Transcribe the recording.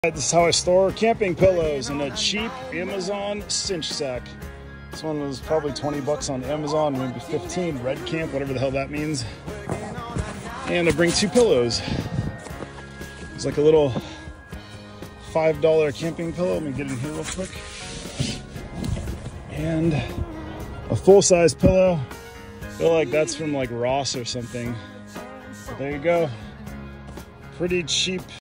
This is how I store camping pillows in a cheap Amazon cinch sack. This one was probably 20 bucks on Amazon, maybe 15, Red Camp, whatever the hell that means. And I bring 2 pillows. It's like a little $5 camping pillow. Let me get in here real quick. And a full-size pillow. I feel like that's from like Ross or something. But there you go. Pretty cheap